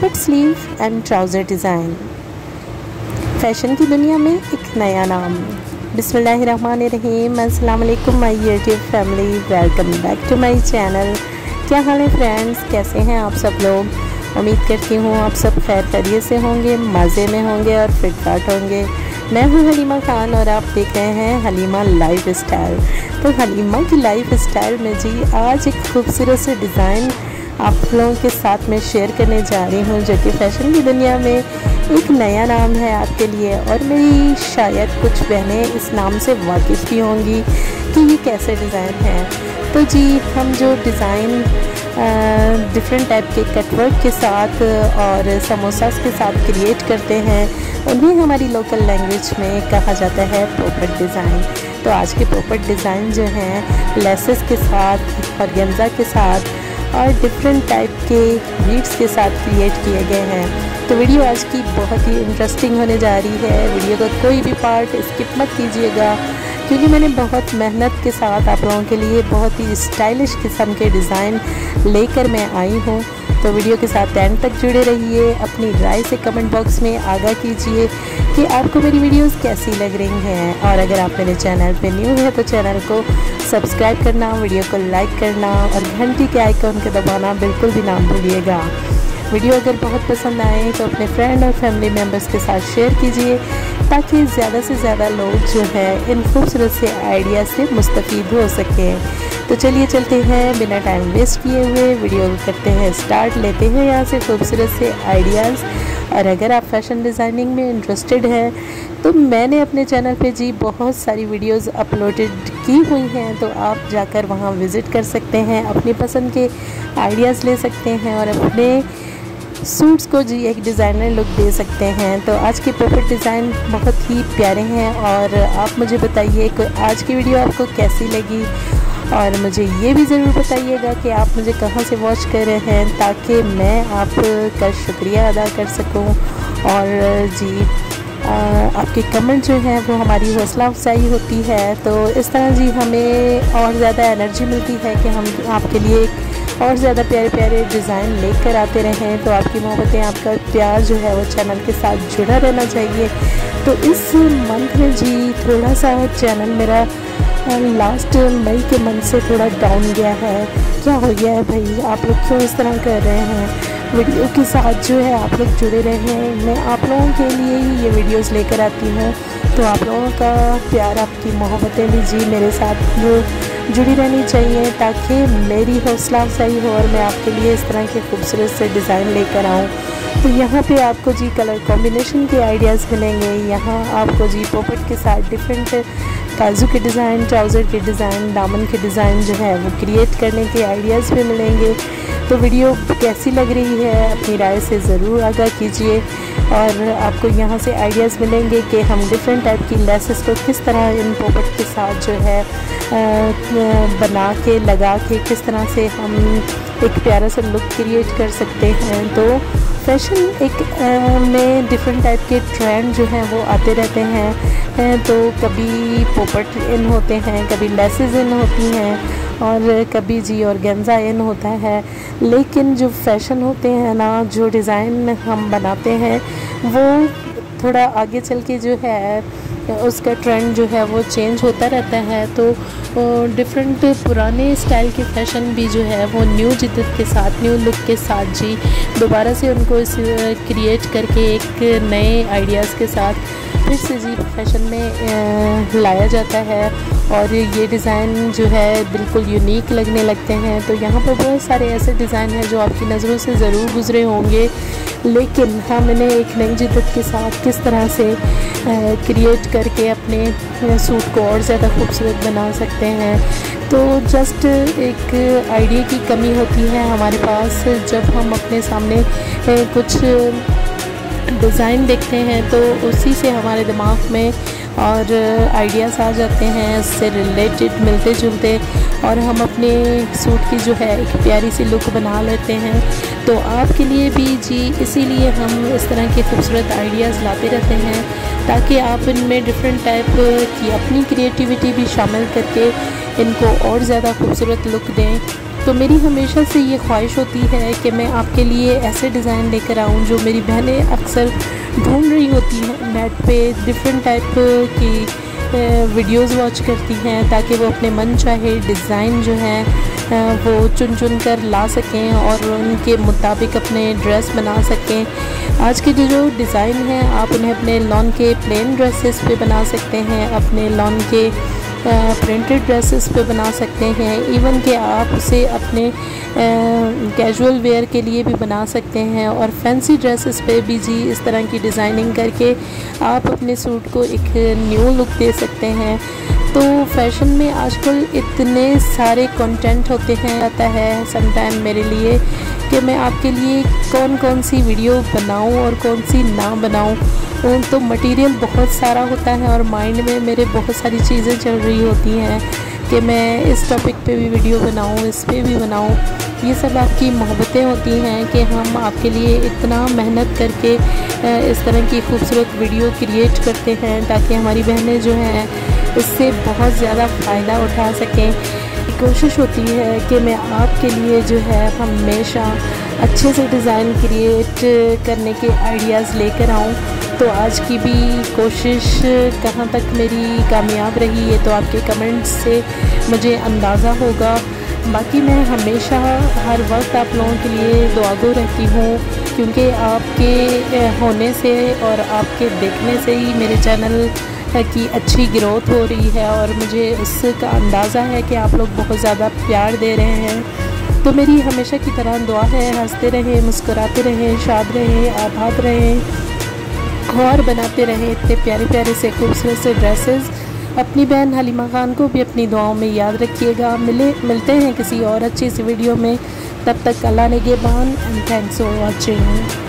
पोपट sleeve and trouser design. Fashion की दुनिया में एक नया नाम। बिस्मिल्लाहिर्रहमानिर्रहीम। अस्सलाम वालेकुम my YouTube family, welcome back to my channel. क्या हाल है फ्रेंड्स, कैसे हैं आप सब लोग। उम्मीद करती हूँ आप सब खैर खैरियत से होंगे, मज़े में होंगे और फिट फाट होंगे। मैं हूँ हलीमा खान और आप देख रहे हैं हलीमा लाइफ स्टाइल। तो हलीमा की लाइफ स्टाइल में जी आज एक खूबसूरत से डिज़ाइन आप लोगों के साथ में शेयर करने जा रही हूँ, जो कि फ़ैशन की दुनिया में एक नया नाम है आपके लिए। और मेरी शायद कुछ बहनें इस नाम से वाकिफ़ भी होंगी कि ये कैसे डिज़ाइन है। तो जी हम जो डिज़ाइन डिफरेंट टाइप के कटवर्क के साथ और समोसास के साथ क्रिएट करते हैं, उन्हें हमारी लोकल लैंग्वेज में कहा जाता है पोपट डिज़ाइन। तो आज के पोपट डिज़ाइन जो हैं लेसेस के साथ और गेंजा के साथ और डिफरेंट टाइप के बीड्स के साथ क्रिएट किए गए हैं। तो वीडियो आज की बहुत ही इंटरेस्टिंग होने जा रही है। वीडियो का कोई भी पार्ट स्किप मत कीजिएगा, क्योंकि मैंने बहुत मेहनत के साथ आप लोगों के लिए बहुत ही स्टाइलिश किस्म के डिज़ाइन लेकर मैं आई हूँ। तो वीडियो के साथ एंड तक जुड़े रहिए। अपनी राय से कमेंट बॉक्स में आगाह कीजिए कि आपको मेरी वीडियोस कैसी लग रही हैं। और अगर आप मेरे चैनल पे न्यू है तो चैनल को सब्सक्राइब करना, वीडियो को लाइक करना और घंटी के आइकन को दबाना बिल्कुल भी ना भूलिएगा। वीडियो अगर बहुत पसंद आए तो अपने फ्रेंड और फैमिली मेम्बर्स के साथ शेयर कीजिए, ताकि ज़्यादा से ज़्यादा लोग जो है इन खूबसूरत से आइडिया से मुस्तफ़ीद हो सकें। तो चलिए चलते हैं, बिना टाइम वेस्ट किए हुए वीडियो करते हैं स्टार्ट। लेते हैं यहाँ से खूबसूरत से आइडियाज़। और अगर आप फैशन डिज़ाइनिंग में इंटरेस्टेड हैं तो मैंने अपने चैनल पे जी बहुत सारी वीडियोस अपलोडेड की हुई हैं, तो आप जाकर वहाँ विज़िट कर सकते हैं, अपनी पसंद के आइडियाज़ ले सकते हैं और अपने सूट्स को जी एक डिज़ाइनर लुक दे सकते हैं। तो आज के पोपट डिज़ाइन बहुत ही प्यारे हैं और आप मुझे बताइए कि आज की वीडियो आपको कैसी लगी। और मुझे ये भी ज़रूर बताइएगा कि आप मुझे कहाँ से वॉच कर रहे हैं, ताकि मैं आपका शुक्रिया अदा कर सकूं। और जी आपके कमेंट जो हैं वो हमारी हौसला अफजाई होती है। तो इस तरह जी हमें और ज़्यादा एनर्जी मिलती है कि हम आपके लिए और ज़्यादा प्यारे प्यारे डिज़ाइन लेकर आते रहें। तो आपकी मोहब्बतें, आपका प्यार जो है वो चैनल के साथ जुड़ा रहना चाहिए। तो इस मंथ में जी थोड़ा सा चैनल मेरा लास्ट मई के मंथ से थोड़ा डाउन गया है। क्या हो गया है भाई, आप लोग क्यों इस तरह कर रहे हैं। वीडियो के साथ जो है आप लोग जुड़े रहें, मैं आप लोगों के लिए ही ये वीडियोस लेकर आती हूँ। तो आप लोगों का प्यार, आपकी मोहब्बतें भी जी मेरे साथ जो जुड़ी रहनी चाहिए, ताकि मेरी हौसला अफजाई हो और मैं आपके लिए इस तरह के खूबसूरत से डिज़ाइन लेकर आऊँ। तो यहाँ पे आपको जी कलर कॉम्बिनेशन के आइडियाज़ मिलेंगे। यहाँ आपको जी पोपट के साथ डिफरेंट काजू के डिज़ाइन, ट्राउज़र के डिज़ाइन, दामन के डिज़ाइन जो है वो क्रिएट करने के आइडियाज़ भी मिलेंगे। तो वीडियो कैसी लग रही है अपनी राय से ज़रूर आगाह कीजिए। और आपको यहाँ से आइडियाज़ मिलेंगे कि हम डिफरेंट टाइप की लेसेस को किस तरह इन पोपट के साथ जो है बना के लगा के किस तरह से हम एक प्यारा सा लुक क्रिएट कर सकते हैं। तो फैशन एक में डिफरेंट टाइप के ट्रेंड जो हैं वो आते रहते हैं। तो कभी पोपट इन होते हैं, कभी लेसेस इन होती हैं और कभी जी ऑर्गेन्जा इन होता है। लेकिन जो फैशन होते हैं ना, जो डिज़ाइन हम बनाते हैं वो थोड़ा आगे चल के जो है उसका ट्रेंड जो है वो चेंज होता रहता है। तो डिफरेंट पुराने स्टाइल के फैशन भी जो है वो न्यू जिद्दत के साथ, न्यू लुक के साथ जी दोबारा से उनको इस क्रिएट करके एक नए आइडियाज़ के साथ फिर से जी फैशन में लाया जाता है। और ये डिज़ाइन जो है बिल्कुल यूनिक लगने लगते हैं। तो यहाँ पर बहुत सारे ऐसे डिज़ाइन हैं जो आपकी नज़रों से ज़रूर गुजरे होंगे, लेकिन हम इन्हें एक नई जिद्दत के साथ किस तरह से क्रिएट करके अपने सूट को और ज़्यादा खूबसूरत बना सकते हैं। तो जस्ट एक आइडिया की कमी होती है हमारे पास। जब हम अपने सामने कुछ डिज़ाइन देखते हैं तो उसी से हमारे दिमाग में और आइडियाज़ आ जाते हैं, इससे रिलेटेड मिलते जुलते, और हम अपने सूट की जो है एक प्यारी सी लुक बना लेते हैं। तो आपके लिए भी जी इसीलिए हम इस तरह के खूबसूरत आइडियाज़ लाते रहते हैं, ताकि आप इनमें डिफरेंट टाइप की अपनी क्रिएटिविटी भी शामिल करके इनको और ज़्यादा खूबसूरत लुक दें। तो मेरी हमेशा से ये ख्वाहिश होती है कि मैं आपके लिए ऐसे डिज़ाइन लेकर आऊँ जो मेरी बहनें अक्सर ढूंढ रही होती हैं नेट पे, डिफरेंट टाइप की वीडियोस वॉच करती हैं ताकि वो अपने मन चाहे डिज़ाइन जो है वो चुन चुन कर ला सकें और उनके मुताबिक अपने ड्रेस बना सकें। आज के जो डिज़ाइन हैं आप उन्हें अपने लॉन के प्लेन ड्रेसेस पे बना सकते हैं, अपने लॉन के प्रिंटेड ड्रेसेस पे बना सकते हैं, इवन कि आप उसे अपने कैजुअल वेयर के लिए भी बना सकते हैं और फैंसी ड्रेसेस पे भी जी इस तरह की डिज़ाइनिंग करके आप अपने सूट को एक न्यू लुक दे सकते हैं। तो फैशन में आजकल इतने सारे कंटेंट होते हैं, आता है सम टाइम मेरे लिए कि मैं आपके लिए कौन कौन सी वीडियो बनाऊं और कौन सी ना बनाऊं। तो मटेरियल बहुत सारा होता है और माइंड में मेरे बहुत सारी चीज़ें चल रही होती हैं कि मैं इस टॉपिक पे भी वीडियो बनाऊं, इस पे भी बनाऊं। ये सब आपकी मोहब्बतें होती हैं कि हम आपके लिए इतना मेहनत करके इस तरह की खूबसूरत वीडियो क्रिएट करते हैं ताकि हमारी बहनें जो हैं इससे बहुत ज़्यादा फ़ायदा उठा सकें। कोशिश होती है कि मैं आपके लिए जो है हमेशा अच्छे से डिज़ाइन क्रिएट करने के आइडियाज़ लेकर आऊँ। तो आज की भी कोशिश कहाँ तक मेरी कामयाब रही है तो आपके कमेंट्स से मुझे अंदाज़ा होगा। बाकी मैं हमेशा हर वक्त आप लोगों के लिए दुआगो रहती हूँ क्योंकि आपके होने से और आपके देखने से ही मेरे चैनल की अच्छी ग्रोथ हो रही है और मुझे इसका अंदाज़ा है कि आप लोग बहुत ज़्यादा प्यार दे रहे हैं। तो मेरी हमेशा की तरह दुआ है, हंसते रहें, मुस्कुराते रहें, शाद रहें, आबाद रहें और बनाते रहें इतने प्यारे प्यारे से खूबसूरत से ड्रेसेस। अपनी बहन हलीमा खान को भी अपनी दुआओं में याद रखिएगा। मिलते हैं किसी और अच्छी सी वीडियो में, तब तक अल्लाह निगहबान एंड थैंक्स फॉर वॉचिंग।